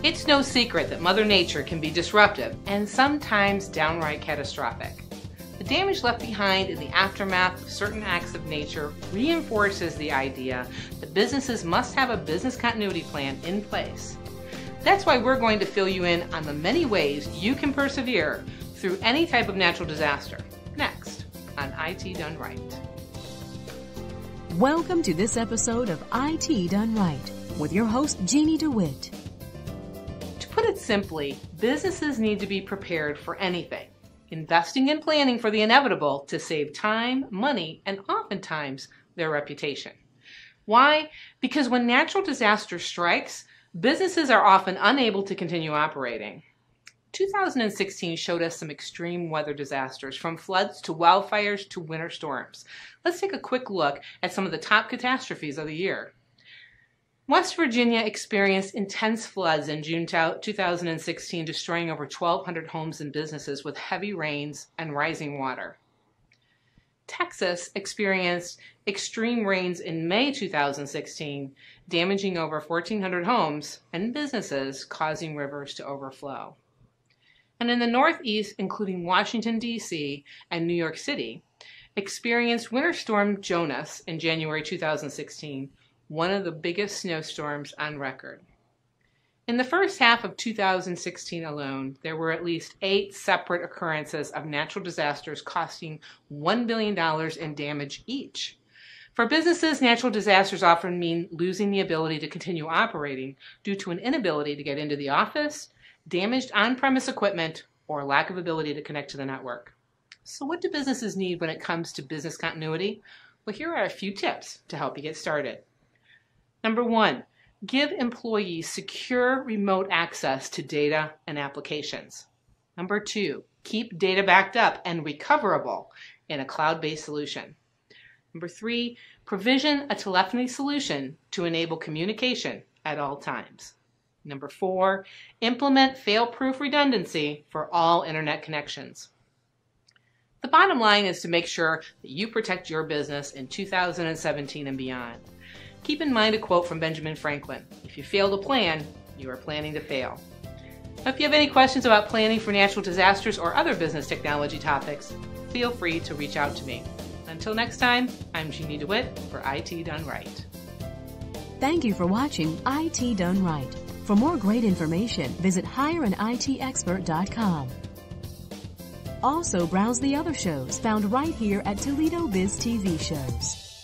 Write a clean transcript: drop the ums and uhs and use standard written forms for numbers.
It's no secret that Mother Nature can be disruptive and sometimes downright catastrophic. The damage left behind in the aftermath of certain acts of nature reinforces the idea that businesses must have a business continuity plan in place. That's why we're going to fill you in on the many ways you can persevere through any type of natural disaster. Next on IT Done Right. Welcome to this episode of IT Done Right with your host, Jeannie DeWitt. To put it simply, businesses need to be prepared for anything, investing and planning for the inevitable to save time, money, and oftentimes their reputation. Why? Because when natural disaster strikes, businesses are often unable to continue operating. 2016 showed us some extreme weather disasters, from floods to wildfires to winter storms. Let's take a quick look at some of the top catastrophes of the year. West Virginia experienced intense floods in June 2016, destroying over 1,200 homes and businesses with heavy rains and rising water. Texas experienced extreme rains in May 2016, damaging over 1,400 homes and businesses, causing rivers to overflow. And in the Northeast, including Washington, D.C. and New York City, experienced Winter Storm Jonas in January 2016, one of the biggest snowstorms on record. In the first half of 2016 alone, there were at least 8 separate occurrences of natural disasters costing $1 billion in damage each. For businesses, natural disasters often mean losing the ability to continue operating due to an inability to get into the office, damaged on-premise equipment, or lack of ability to connect to the network. So what do businesses need when it comes to business continuity? Well, here are a few tips to help you get started. Number 1, give employees secure remote access to data and applications. Number 2, keep data backed up and recoverable in a cloud-based solution. Number 3, provision a telephony solution to enable communication at all times. Number 4, implement fail-proof redundancy for all internet connections. The bottom line is to make sure that you protect your business in 2017 and beyond. Keep in mind a quote from Benjamin Franklin: "If you fail to plan, you are planning to fail." Now, if you have any questions about planning for natural disasters or other business technology topics, feel free to reach out to me. Until next time, I'm Jeannie DeWitt for IT Done Right. Thank you for watching IT Done Right. For more great information, visit hireanitexpert.com. Also, browse the other shows found right here at Toledo Biz TV Shows.